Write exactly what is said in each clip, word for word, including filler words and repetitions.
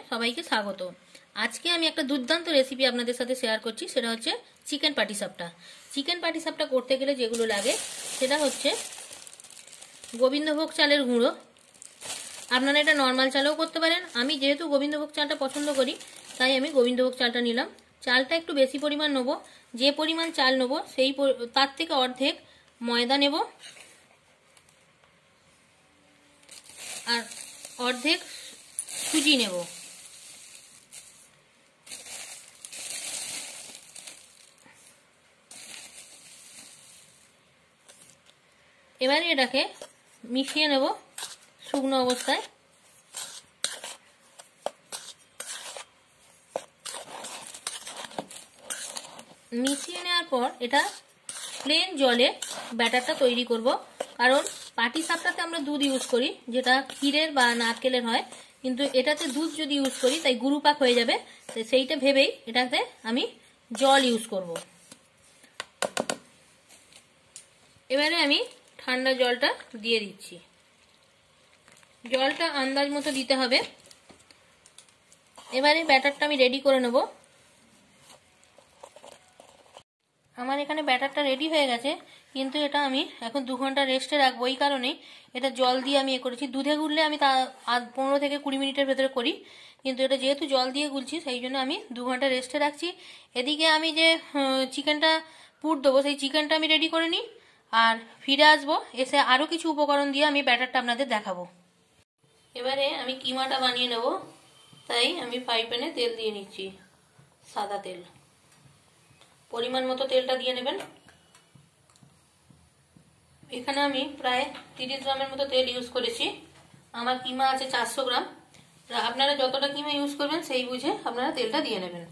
সবাইকে স্বাগত। আজকে আমি একটা দুর্দান্ত রেসিপি আপনাদের সাথে শেয়ার করছি, সেটা হচ্ছে চিকেন পাটিসাপটা। চিকেন পাটিসাপটা করতে গেলে যেগুলো লাগে সেটা হচ্ছে গোবিন্দভোগ চালের গুঁড়ো। আপনারা এটা নর্মাল চালেও করতে পারেন। আমি যেহেতু গোবিন্দভোগ চালটা পছন্দ করি তাই আমি গোবিন্দভোগ চালটা নিলাম। চালটা একটু বেশি পরিমাণ নেব, যে পরিমাণ চাল নেব সেই তার থেকে অর্ধেক ময়দা নেব আর অর্ধেক সুজি নেব। এবারে এটাকে মিশিয়ে নেব শুকনো অবস্থায়। মিশিয়ে নেওয়ার পর এটা প্লেন জলে ব্যাটারটা তৈরি করব, কারণ পাটিসাপটাতে আমরা দুধ ইউজ করি, যেটা ক্ষীরের বা নারকেলের হয়, কিন্তু এটাতে দুধ যদি ইউজ করি তাই গুরুপাক হয়ে যাবে। তো সেইটা ভেবেই এটাতে আমি জল ইউজ করব। এবারে আমি ঠান্ডা জলটা দিয়ে দিচ্ছি। জলটা আন্দাজ মতো দিতে হবে। এবারে ব্যাটারটা আমি রেডি করে নেব। আমার এখানে ব্যাটারটা রেডি হয়ে গেছে, কিন্তু এটা আমি এখন দু ঘন্টা রেস্টে রাখবো। এই কারণেই এটা জল দিয়ে আমি এ করেছি। দুধে গুললে আমি তা আধ পনেরো থেকে কুড়ি মিনিটের ভেতরে করি, কিন্তু এটা যেহেতু জল দিয়ে গুলছি সেই জন্য আমি দু ঘন্টা রেস্টে রাখছি। এদিকে আমি যে চিকেনটা পুর দেবো সেই চিকেনটা আমি রেডি করে নিই, আর ফিরে আসবো এসে আরও কিছু উপকরণ দিয়ে আমি ব্যাটারটা আপনাদের দেখাবো। এবারে আমি কিমাটা বানিয়ে নেব, তাই আমি ফ্রাই প্যানে তেল দিয়ে নিচ্ছি, সাদা তেল। পরিমাণ মতো তেলটা দিয়ে নেবেন। এখানে আমি প্রায় তিরিশ গ্রামের মতো তেল ইউজ করেছি। আমার কিমা আছে চারশো গ্রাম। আপনারা যতটা কিমা ইউজ করবেন সেই বুঝে আপনারা তেলটা দিয়ে নেবেন।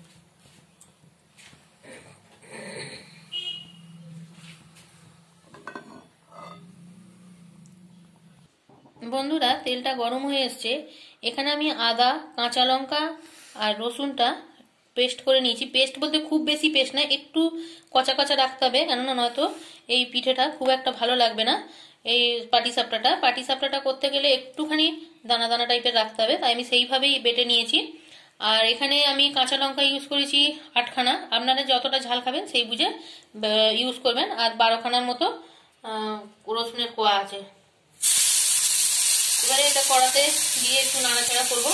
বন্ধুরা, তেলটা গরম হয়ে এসছে। এখানে আমি আদা, কাঁচা লঙ্কা আর রসুনটা পেস্ট করে নিয়েছি। পেস্ট বলতে খুব বেশি পেস্ট না, একটু কচা কচা রাখতে হবে, কেননা নয়তো এই পিঠেটা খুব একটা ভালো লাগবে না। এই পাটিসাপটাটা পাটিসাপটাটা করতে গেলে একটুখানি দানা দানা টাইপের রাখতে হবে, তাই আমি সেইভাবেই বেটে নিয়েছি। আর এখানে আমি কাঁচা লঙ্কা ইউজ করেছি আটখানা। আপনারা যতটা ঝাল খাবেন সেই বুঝে ইউজ করবেন। আর বারোখানার মতো রসুনের কোয়া আছে। এবারে এটা কড়াতে দিয়ে একটু নাড়াচাড়া করবো।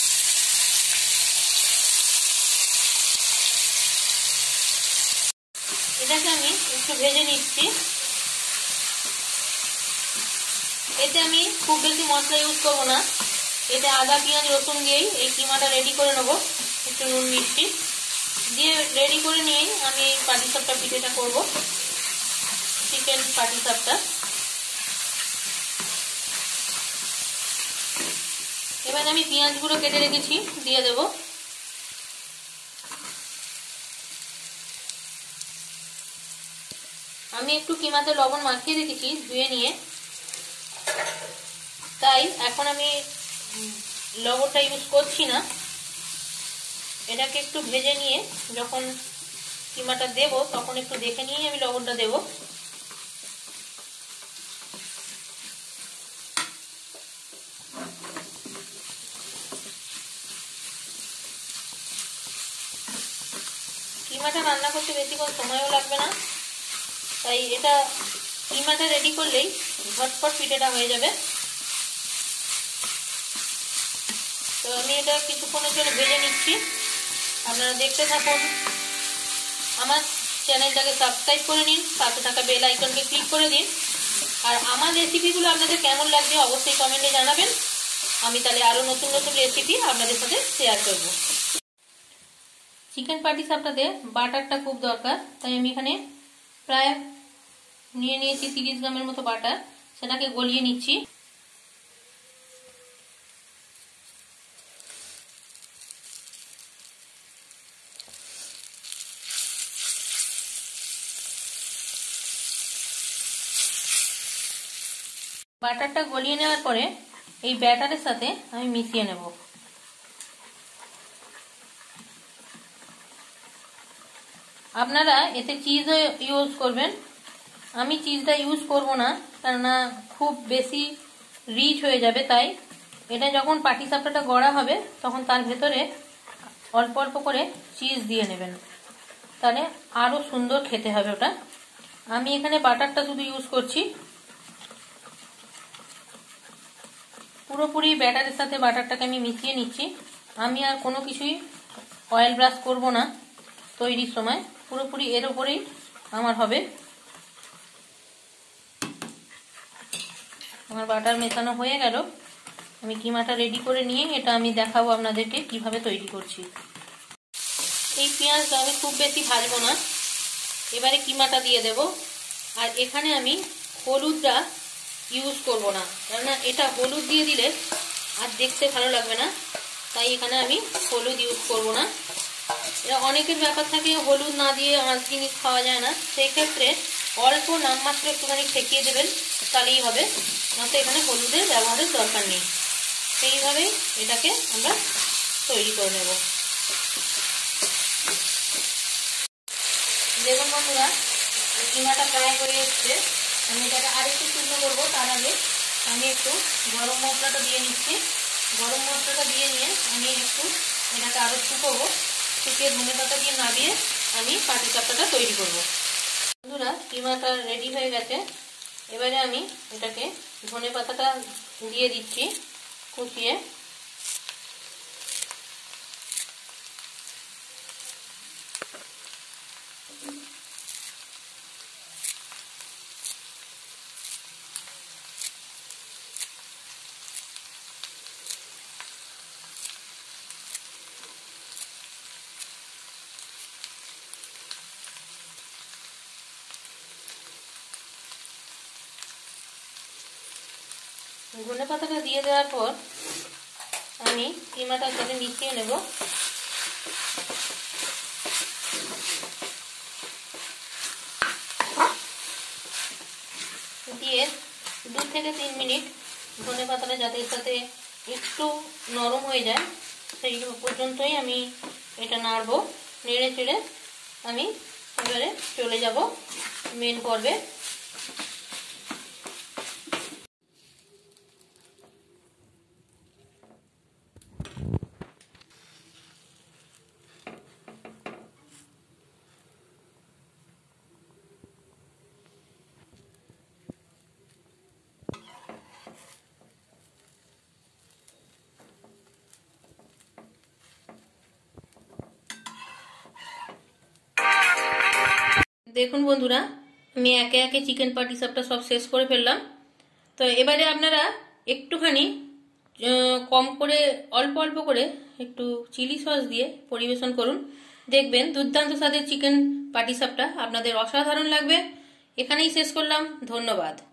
এটাকে আমি একটু ভেজে নিচ্ছি। এতে আমি খুব বেশি মশলা ইউজ করবো না, এতে আদা পেঁয়াজ রসুন দিয়েই এই কিমাটা রেডি করে নেবো। একটু নুন মিষ্টি দিয়ে রেডি করে নিয়েই আমি এই পাটিসাপটা পিঠেটা করব, চিকেন পাটিসাপটা। এবার আমি পেঁয়াজগুলো কেটে রেখেছি দিয়ে দেব। আমি একটু কিমাতে লবণ মাখিয়ে রেখেছি ধুয়ে নিয়ে, তাই এখন আমি লবণটা ইউজ করছি না। এটাকে একটু ভেজে নিয়ে যখন কিমাটা দেব তখন একটু দেখে নিয়ে আমি লবণটা দেব। কিমাটা রান্না করতে বেশিক্ষণ সময়ও লাগবে না, তাই এটা কিমাটা রেডি করলেই ঝটপট পিঠেটা হয়ে যাবে। তো আমি এটা কিছুক্ষণের জন্য ভেজে নিচ্ছি। আপনারা দেখতে থাকুন। আমার চ্যানেলটাকে সাবস্ক্রাইব করে নিন, পাশে থাকা বেল আইকনকে ক্লিক করে দিন। আর আমার রেসিপিগুলো আপনাদের কেমন লাগছে অবশ্যই কমেন্টে জানাবেন। আমি তাহলে আরও নতুন নতুন রেসিপি আপনাদের সাথে শেয়ার করব। চিকেন পাটিসাপটাতে বাটারটা খুব দরকার, তাই আমি এখানে প্রায় নিয়ে নিয়েছি তিরিশ গ্রামের মতো বাটার। সেটাকে গলিয়ে নিচ্ছি। বাটারটা গলিয়ে নেওয়ার পরে এই ব্যাটারের সাথে আমি মিশিয়ে নেব। আপনারা এতে চিজও ইউজ করবেন। আমি চিজটা ইউজ করব না, কেননা খুব বেশি রিচ হয়ে যাবে, তাই এটা যখন পাটিসাপটাটা গড়া হবে তখন তার ভেতরে অল্প অল্প করে চিজ দিয়ে নেবেন, তাহলে আরও সুন্দর খেতে হবে ওটা। আমি এখানে বাটারটা শুধু ইউজ করছি, পুরোপুরি ব্যাটারের সাথে বাটারটাকে আমি মিশিয়ে নিচ্ছি। আমি আর কোনো কিছুই অয়েল ব্রাশ করব না তৈরির সময়, পুরোপুরি এর ওপরেই আমার হবে। আমার বাটার মেশানো হয়ে গেল, আমি কিমাটা রেডি করে নিয়ে এটা আমি দেখাবো আপনাদেরকে কিভাবে তৈরি করছি। এই পেঁয়াজটা আমি খুব বেশি ভাজবো না, এবারে কিমাটা দিয়ে দেব। আর এখানে আমি হলুদটা ইউজ করব না, কেননা এটা হলুদ দিয়ে দিলে আর দেখতে ভালো লাগবে না, তাই এখানে আমি হলুদ ইউজ করব না। এটা অনেকের ব্যাপার থাকে হলুদ না দিয়ে আঁশ জিনিস খাওয়া যায় না, সেই ক্ষেত্রে অল্প নামমাত্র একটুখানি ঠেকিয়ে দেবেন, তাহলেই হবে, নয়তো এখানে হলুদের ব্যবহারের দরকার নেই। সেইভাবেই এটাকে আমরা তৈরি করে নেব। দেখুন বন্ধুরা, কিমাটা প্রায় হয়ে এসছে। আমি এটাকে আরেকটু শুকনো করবো, তার আগে আমি একটু গরম মশলাটা দিয়ে নিচ্ছি। গরম মশলাটা দিয়ে নিয়ে আমি একটু এটাকে আরও শুকোবো, শুকিয়ে ধনে পাতা দিয়ে নামিয়ে আমি পাটিসাপটাটা তৈরি করব। বন্ধুরা, কিমাটা রেডি হয়ে গেছে, এবারে আমি এটাকে ধনে পাতাটা দিয়ে দিচ্ছি কুচিয়ে। ধনে পাতাটা দিয়ে দেওয়ার পর আমি কিমাটার সাথে মিশিয়ে নেব। দিয়ে দু থেকে তিন মিনিট ধনে পাতাটা যাতে সাথে একটু নরম হয়ে যায় সেই পর্যন্তই আমি এটা নাড়বো। নেড়ে চেড়ে আমি এবারে চলে যাব মেন পর্বে। দেখুন বন্ধুরা, আমি একে একে চিকেন পাটিসাপটা সব শেষ করে ফেললাম। তো এবারে আপনারা একটুখানি কম করে অল্প অল্প করে একটু চিলি সস দিয়ে পরিবেশন করুন, দেখবেন দুর্দান্ত স্বাদের চিকেন পাটিসাপটা আপনাদের অসাধারণ লাগবে। এখানেই শেষ করলাম, ধন্যবাদ।